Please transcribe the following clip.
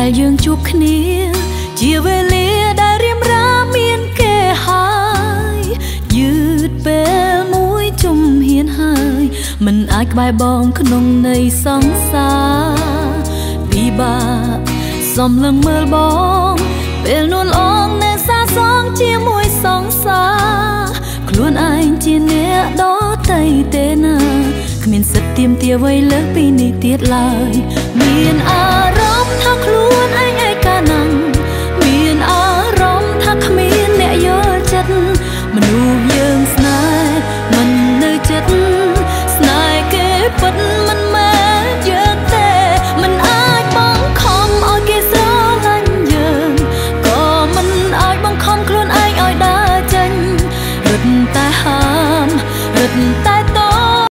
ដែលយើងជួបគ្នាជាវេលាដែលរៀមរាមានគេហើយយឺតពេលមួយជំហានហើយមិនអាចក្បែរបងក្នុងនៃសង្សារពិបាកសំឡឹងមើលបងពេលនួនអងនៅសាសងជាមួយសង្សារខ្លួនឯងជាអ្នកដទៃទេណាគ្មានសិទ្ធិទាមទារអ្វីលើសពីនេះទៀតឡើយមានអារម្មណ៍ថាខ្លួនឯងឯកាណាំង